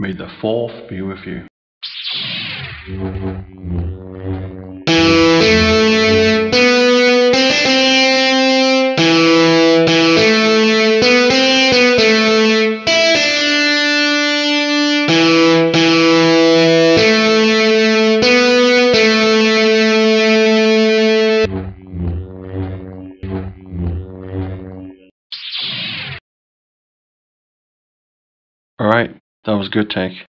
May the fourth be with you. Alright, that was a good take.